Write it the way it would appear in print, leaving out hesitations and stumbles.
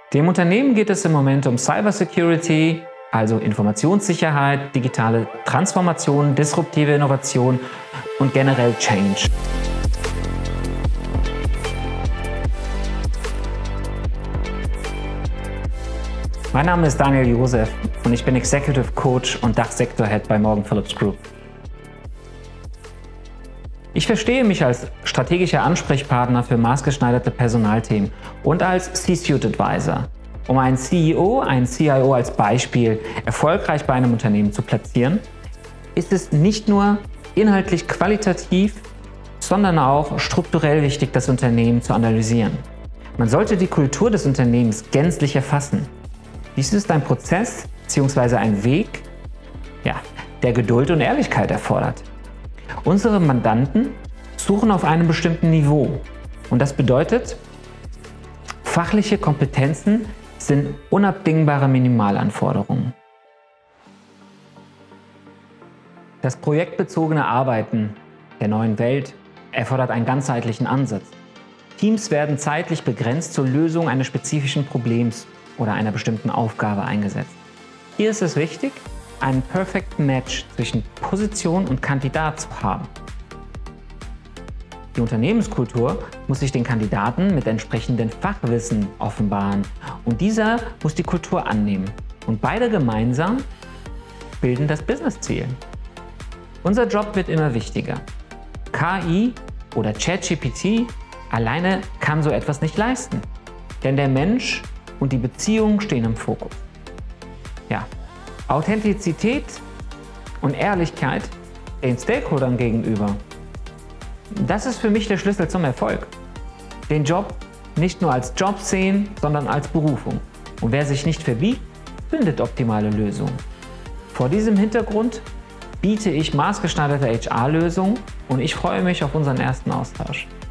Dem Unternehmen geht es im Moment um Cybersecurity, also Informationssicherheit, digitale Transformation, disruptive Innovation und generell Change. Mein Name ist Daniel Josef und ich bin Executive Coach und Dachsektor-Head bei Morgan Phillips Group. Ich verstehe mich als strategischer Ansprechpartner für maßgeschneiderte Personalthemen und als C-Suite Advisor. Um einen CEO, einen CIO als Beispiel erfolgreich bei einem Unternehmen zu platzieren, ist es nicht nur inhaltlich qualitativ, sondern auch strukturell wichtig, das Unternehmen zu analysieren. Man sollte die Kultur des Unternehmens gänzlich erfassen. Dies ist ein Prozess bzw. ein Weg, der Geduld und Ehrlichkeit erfordert. Unsere Mandanten suchen auf einem bestimmten Niveau und das bedeutet, fachliche Kompetenzen sind unabdingbare Minimalanforderungen. Das projektbezogene Arbeiten der neuen Welt erfordert einen ganzheitlichen Ansatz. Teams werden zeitlich begrenzt zur Lösung eines spezifischen Problems oder einer bestimmten Aufgabe eingesetzt. Hier ist es wichtig, einen Perfect Match zwischen Position und Kandidat zu haben. Die Unternehmenskultur muss sich den Kandidaten mit entsprechendem Fachwissen offenbaren und dieser muss die Kultur annehmen. Und beide gemeinsam bilden das Businessziel. Unser Job wird immer wichtiger. KI oder ChatGPT alleine kann so etwas nicht leisten, denn der Mensch und die Beziehung stehen im Fokus. Authentizität und Ehrlichkeit den Stakeholdern gegenüber, das ist für mich der Schlüssel zum Erfolg. Den Job nicht nur als Job sehen, sondern als Berufung. Und wer sich nicht verbiegt, findet optimale Lösungen. Vor diesem Hintergrund biete ich maßgeschneiderte HR-Lösungen und ich freue mich auf unseren ersten Austausch.